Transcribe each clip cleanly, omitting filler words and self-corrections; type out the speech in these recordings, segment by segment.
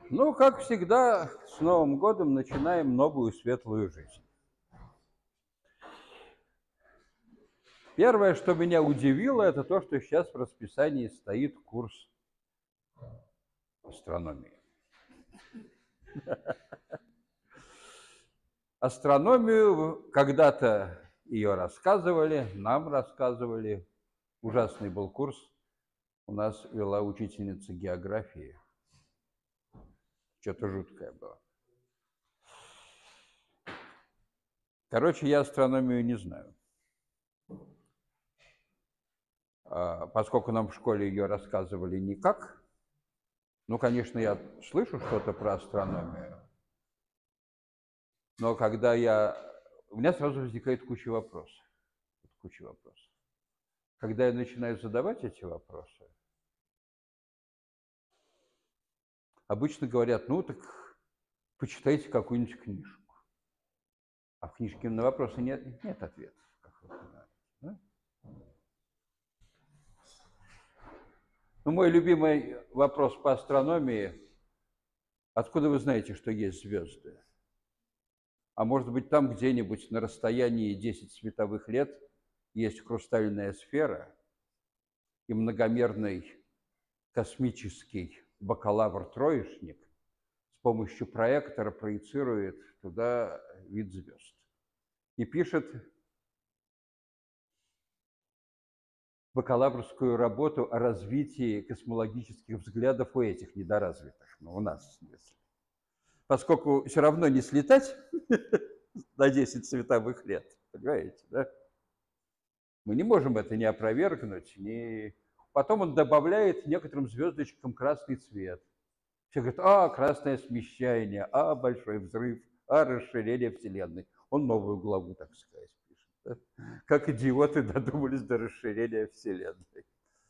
Ну, как всегда, с Новым годом начинаем новую светлую жизнь. Первое, что меня удивило, это то, что сейчас в расписании стоит курс астрономии. Астрономию когда-то ее рассказывали, нам рассказывали. Ужасный был курс. У нас вела учительница географии. Что-то жуткое было. Короче, я астрономию не знаю. Поскольку нам в школе ее рассказывали никак, ну, конечно, я слышу что-то про астрономию, но когда у меня сразу возникает куча вопросов. Куча вопросов. Когда я начинаю задавать эти вопросы, обычно говорят, ну, так почитайте какую-нибудь книжку. А в книжке на вопросы нет ответов, как вы понимаете. Да? Ну, мой любимый вопрос по астрономии: откуда вы знаете, что есть звезды? А может быть, там где-нибудь на расстоянии 10 световых лет есть хрустальная сфера, и многомерный космический бакалавр-троечник с помощью проектора проецирует туда вид звезд и пишет бакалаврскую работу о развитии космологических взглядов у этих недоразвитых, ну, у нас, в смысле. Поскольку все равно не слетать на 10 световых лет, понимаете, да? Мы не можем это ни опровергнуть, ни... Потом он добавляет некоторым звездочкам красный цвет. Все говорят, красное смещение, большой взрыв, расширение Вселенной. Он новую главу, так сказать, пишет. Да? Как идиоты додумались до расширения Вселенной.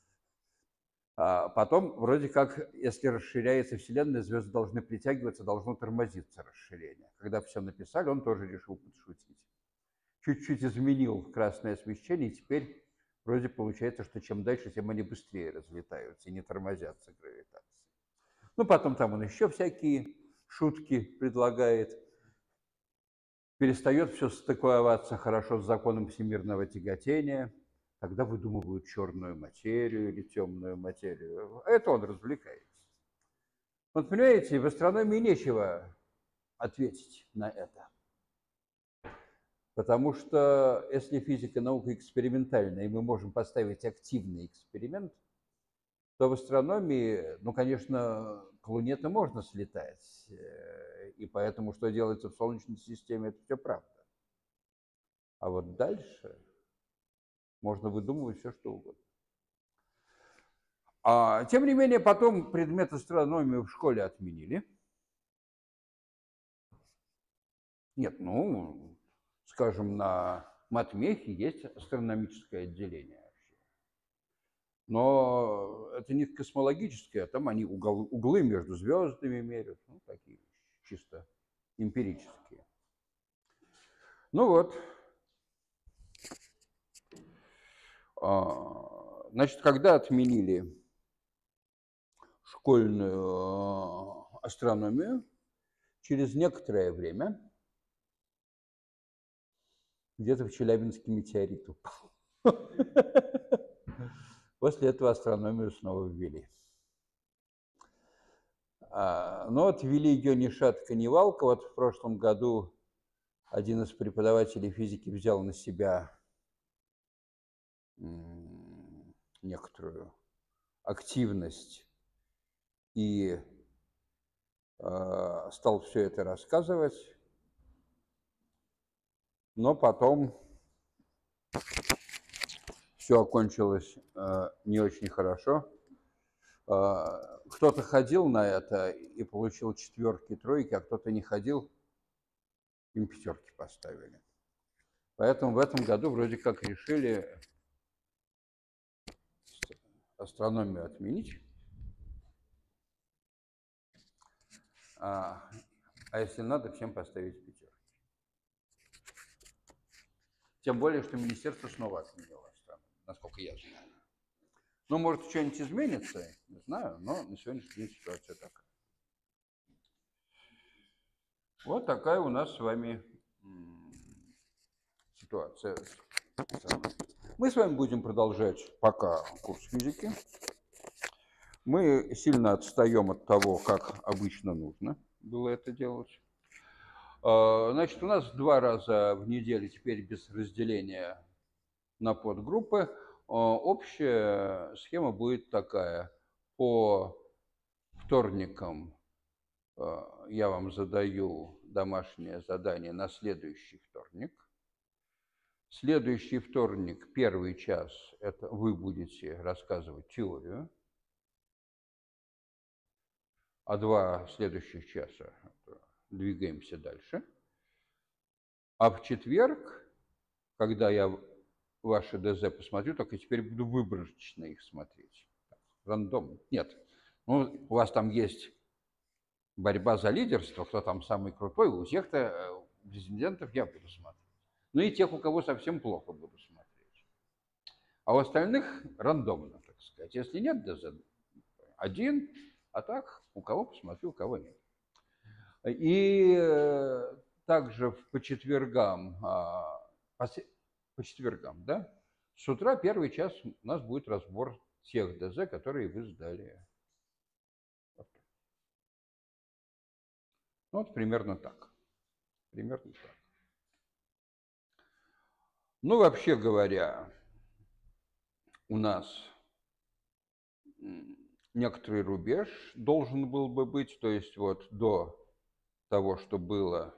А потом, вроде как, если расширяется Вселенная, звезды должны притягиваться, должно тормозиться расширение. Когда все написали, он тоже решил подшутить. Чуть-чуть изменил красное освещение, и теперь вроде получается, что чем дальше, тем они быстрее разлетаются и не тормозятся гравитацией. Ну, потом там он еще всякие шутки предлагает. Перестает все стыковаться хорошо с законом всемирного тяготения. Тогда выдумывают черную материю или темную материю. Это он развлекается. Вот понимаете, в астрономии нечего ответить на это. Потому что если физика наука экспериментальная, и мы можем поставить активный эксперимент, то в астрономии, ну, конечно, к Луне-то можно слетать. И поэтому, что делается в Солнечной системе, это все правда. А вот дальше можно выдумывать все, что угодно. Тем не менее, потом предмет астрономии в школе отменили. Нет, ну, скажем, на матмехе есть астрономическое отделение вообще. Но это не космологическое, там они углы между звездами меряют, ну, такие чисто эмпирические. Ну вот. Значит, когда отменили школьную астрономию, через некоторое время где-то в Челябинске метеорит упал. После этого астрономию снова ввели. Но вот ввели ее ни шатка, ни валка. Вот в прошлом году один из преподавателей физики взял на себя некоторую активность и стал все это рассказывать, но потом все окончилось не очень хорошо. Кто-то ходил на это и получил 4, 3, а кто-то не ходил, им 5 поставили. Поэтому в этом году вроде как решили астрономию отменить. А если надо, всем поставить 5. Тем более, что министерство снова отменило астрономию, насколько я знаю. Ну, может, что-нибудь изменится, не знаю, но на сегодняшний день ситуация такая. Вот такая у нас с вами ситуация. Мы с вами будем продолжать пока курс физики. Мы сильно отстаем от того, как обычно нужно было это делать. Значит, у нас 2 раза в неделю теперь без разделения на подгруппы. Общая схема будет такая. По вторникам я вам задаю домашнее задание на следующий вторник. Следующий вторник, первый час, это вы будете рассказывать теорию. А 2 следующих часа двигаемся дальше. А в четверг, когда я ваши ДЗ посмотрю, только теперь буду выборочно их смотреть. Рандом. Нет. Ну, у вас там есть борьба за лидерство, кто там самый крутой. У тех-то претендентов я буду смотреть. Ну и тех, у кого совсем плохо, буду смотреть. А у остальных рандомно, так сказать. Если нет ДЗ, один, а так у кого посмотрю, у кого нет. И также по четвергам, да, с утра первый час у нас будет разбор тех ДЗ, которые вы сдали. Вот примерно так. Примерно так. Ну, вообще говоря, у нас некоторый рубеж должен был бы быть, то есть вот до того, что было,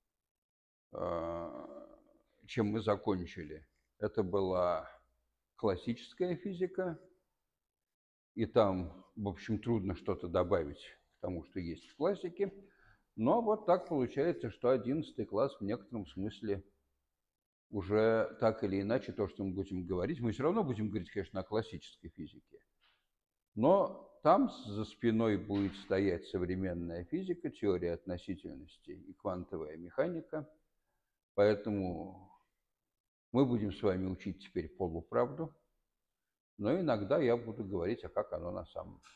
чем мы закончили, это была классическая физика, и там, в общем, трудно что-то добавить к тому, что есть в классике. Но вот так получается, что 11 класс в некотором смысле уже так или иначе то, что мы будем говорить, мы все равно будем говорить, конечно, о классической физике. Но там за спиной будет стоять современная физика, теория относительности и квантовая механика. Поэтому мы будем с вами учить теперь полуправду, но иногда я буду говорить, а как оно на самом деле.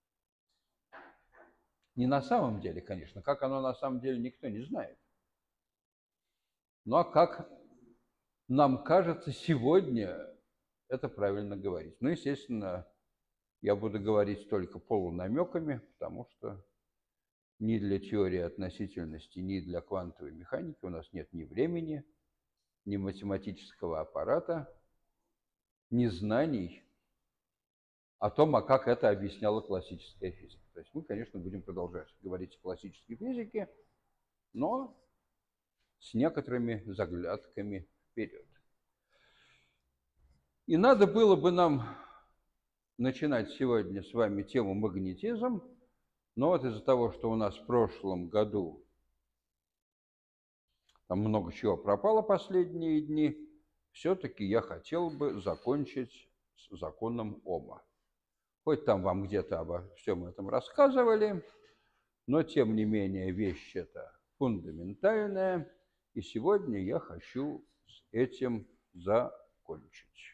Не на самом деле, конечно, как оно на самом деле никто не знает. Ну а как нам кажется сегодня это правильно говорить. Ну, естественно, я буду говорить только полунамеками, потому что ни для теории относительности, ни для квантовой механики у нас нет ни времени, ни математического аппарата, ни знаний о том, а как это объясняла классическая физика. То есть мы, конечно, будем продолжать говорить о классической физике, но с некоторыми заглядками вперед. И надо было бы нам начинать сегодня с вами тему магнетизм, но вот из-за того, что у нас в прошлом году там много чего пропало последние дни, все-таки я хотел бы закончить с законом Ома. Хоть там вам где-то обо всем этом рассказывали, но тем не менее вещь эта фундаментальная, и сегодня я хочу с этим закончить.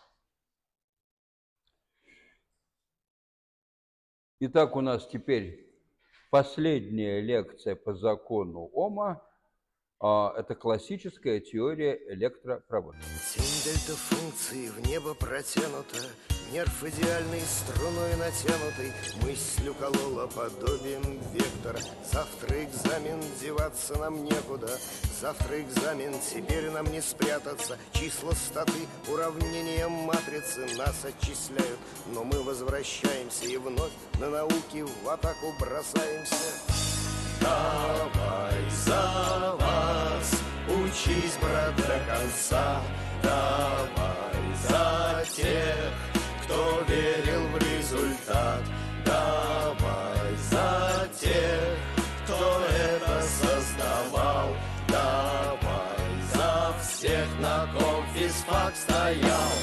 Итак, у нас теперь последняя лекция по закону Ома. Это классическая теория электропроводки. Тень дельта-функции в небо протянута, нерв идеальной струной натянутый, мысль уколола подобием вектора. Завтра экзамен, деваться нам некуда, завтра экзамен, теперь нам не спрятаться. Числа, статы, уравнения матрицы нас отчисляют, но мы возвращаемся и вновь на науки в атаку бросаемся. Давай за вас, учись, брат, до конца. Давай за тех, кто верил в результат. Давай за тех, кто это создавал. Давай за всех, на ком физфак стоял.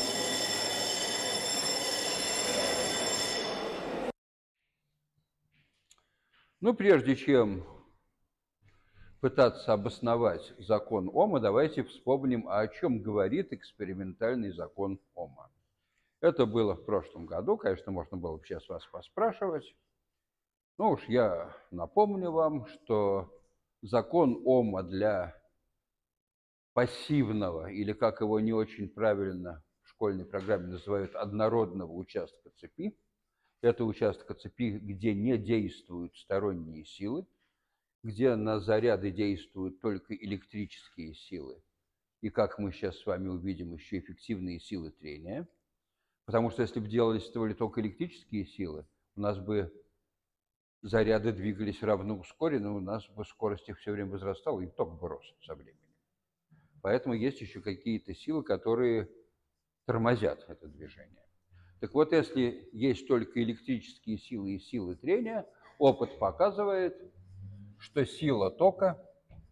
Ну, прежде чем пытаться обосновать закон Ома, давайте вспомним, о чем говорит экспериментальный закон Ома. Это было в прошлом году, конечно, можно было бы сейчас вас поспрашивать. Ну уж я напомню вам, что закон Ома для пассивного, или как его не очень правильно в школьной программе называют, однородного участка цепи. Это участок цепи, где не действуют сторонние силы, где на заряды действуют только электрические силы. И, как мы сейчас с вами увидим, еще эффективные силы трения. Потому что если бы делались только электрические силы, у нас бы заряды двигались равно ускоренно, у нас бы скорость их все время возрастала, и ток бы рос со временем. Поэтому есть еще какие-то силы, которые тормозят это движение. Так вот, если есть только электрические силы и силы трения, опыт показывает, что сила тока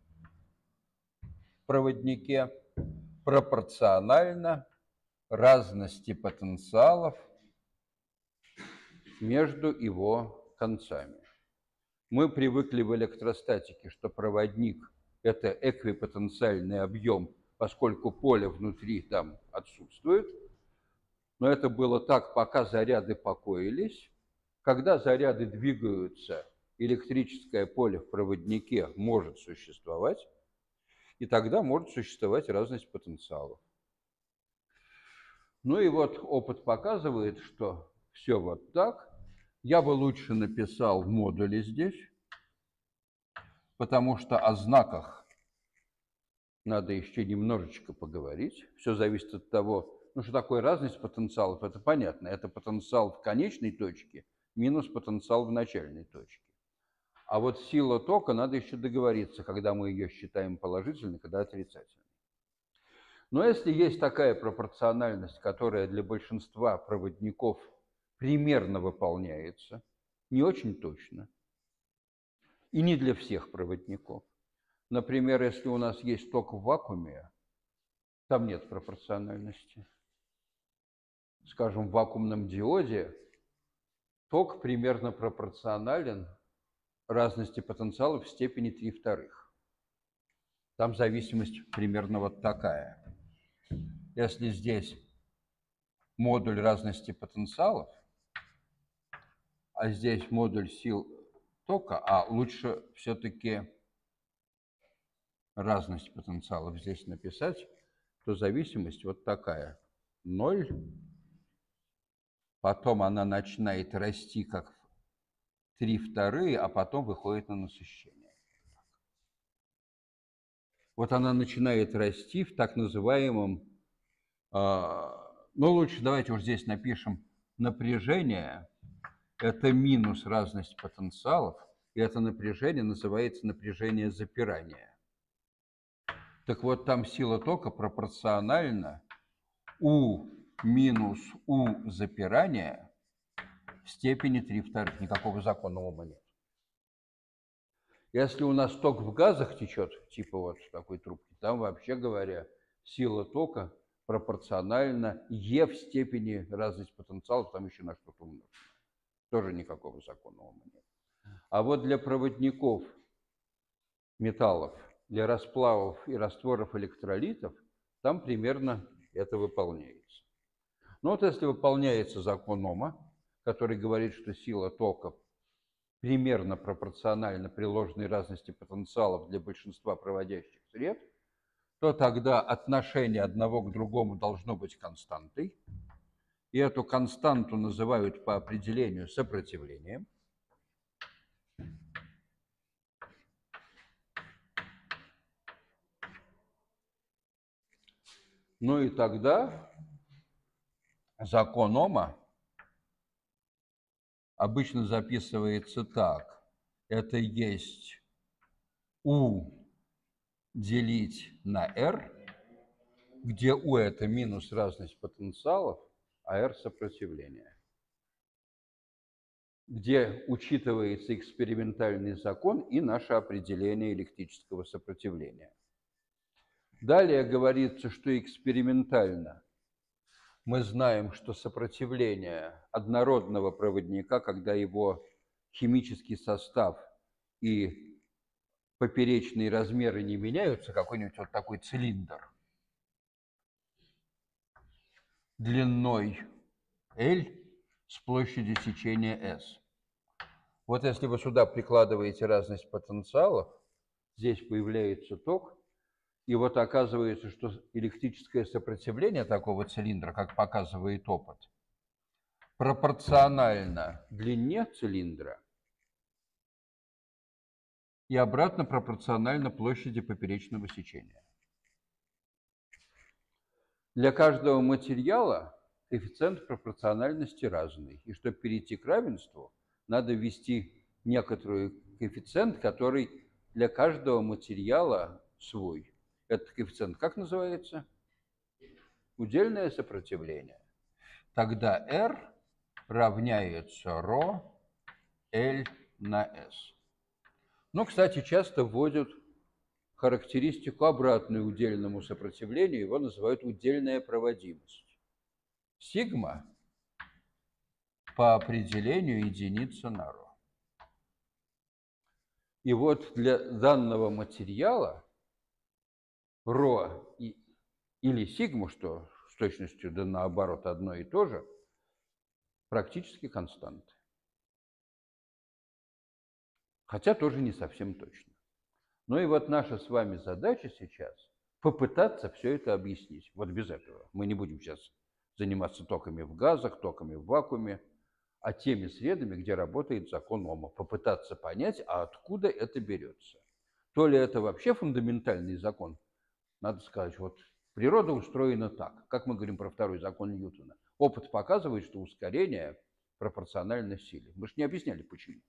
в проводнике пропорциональна разности потенциалов между его концами. Мы привыкли в электростатике, что проводник – это эквипотенциальный объем, поскольку поле внутри там отсутствует. Но это было так, пока заряды покоились. Когда заряды двигаются, электрическое поле в проводнике может существовать, и тогда может существовать разность потенциалов. Ну и вот опыт показывает, что все вот так. Я бы лучше написал в модуле здесь, потому что о знаках надо еще немножечко поговорить. Все зависит от того, ну что такое разность потенциалов, это понятно. Это потенциал в конечной точке минус потенциал в начальной точке. А вот сила тока, надо еще договориться, когда мы ее считаем положительной, когда отрицательной. Но если есть такая пропорциональность, которая для большинства проводников примерно выполняется, не очень точно, и не для всех проводников. Например, если у нас есть ток в вакууме, там нет пропорциональности. Скажем, в вакуумном диоде ток примерно пропорционален разности потенциалов в степени 3/2. Там зависимость примерно вот такая. Если здесь модуль разности потенциалов, а здесь модуль сил тока, а лучше все-таки разность потенциалов здесь написать, то зависимость вот такая. 0, потом она начинает расти как 3/2, а потом выходит на насыщение. Вот она начинает расти в так называемом, ну лучше давайте уж здесь напишем напряжение, это минус разность потенциалов, и это напряжение называется напряжение запирания. Так вот, там сила тока пропорциональна U минус U запирания в степени 3/2. Никакого закона Ома нет. Если у нас ток в газах течет, типа вот в такой трубке, там, вообще говоря, сила тока пропорциональна E в степени разность потенциалов, там еще на что-то умножено. Тоже никакого закона Ома нет. А вот для проводников металлов, для расплавов и растворов электролитов, там примерно это выполняется. Но вот если выполняется закон Ома, который говорит, что сила тока примерно пропорциональна приложенной разности потенциалов для большинства проводящих средств, то тогда отношение одного к другому должно быть константой. И эту константу называют по определению сопротивлением. Ну и тогда закон Ома обычно записывается так. Это есть U делить на R, где U – это минус разность потенциалов, а R – сопротивление. Где учитывается экспериментальный закон и наше определение электрического сопротивления. Далее говорится, что экспериментально мы знаем, что сопротивление однородного проводника, когда его химический состав и поперечные размеры не меняются, какой-нибудь вот такой цилиндр длиной L с площадью сечения S. Вот если вы сюда прикладываете разность потенциалов, здесь появляется ток, и вот оказывается, что электрическое сопротивление такого цилиндра, как показывает опыт, пропорционально длине цилиндра и обратно пропорционально площади поперечного сечения. Для каждого материала коэффициент пропорциональности разный. И чтобы перейти к равенству, надо ввести некоторый коэффициент, который для каждого материала свой. Этот коэффициент как называется? Удельное сопротивление. Тогда R равняется ρ L на S. Но, кстати, часто вводят характеристику обратную удельному сопротивлению, его называют удельная проводимость. Сигма по определению единица на ρ. И вот для данного материала ρ или сигма, что с точностью да наоборот одно и то же, практически константы. Хотя тоже не совсем точно. Ну и вот наша с вами задача сейчас попытаться все это объяснить. Вот без этого. Мы не будем сейчас заниматься токами в газах, токами в вакууме, а теми средами, где работает закон Ома. Попытаться понять, а откуда это берется. То ли это вообще фундаментальный закон, надо сказать, вот природа устроена так, как мы говорим про второй закон Ньютона. Опыт показывает, что ускорение пропорционально силе. Мы же не объясняли, почему.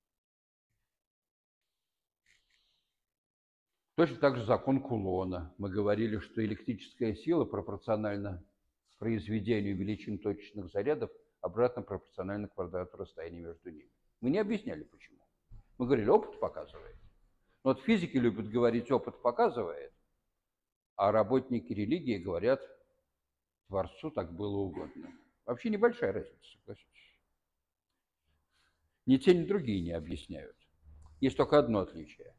Точно так же закон Кулона. Мы говорили, что электрическая сила пропорциональна произведению величин точечных зарядов, обратно пропорционально квадрату расстояния между ними. Мы не объясняли, почему. Мы говорили, опыт показывает. Но вот физики любят говорить, опыт показывает, а работники религии говорят, Творцу так было угодно. Вообще небольшая разница, согласитесь. Ни те, ни другие не объясняют. Есть только одно отличие.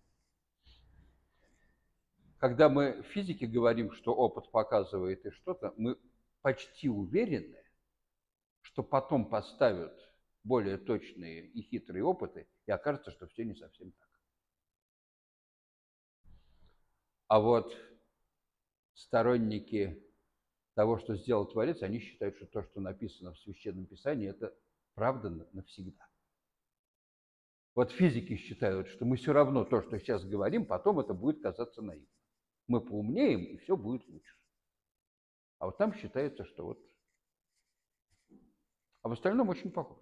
Когда мы в физике говорим, что опыт показывает и что-то, мы почти уверены, что потом поставят более точные и хитрые опыты, и окажется, что все не совсем так. А вот сторонники того, что сделал Творец, они считают, что то, что написано в Священном Писании, это правда навсегда. Вот физики считают, что мы все равно то, что сейчас говорим, потом это будет казаться наивным. Мы поумнеем, и все будет лучше. А вот там считается, что вот... А в остальном очень похоже.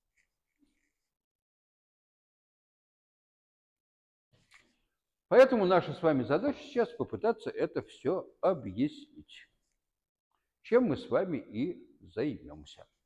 Поэтому наша с вами задача сейчас попытаться это все объяснить, чем мы с вами и займемся.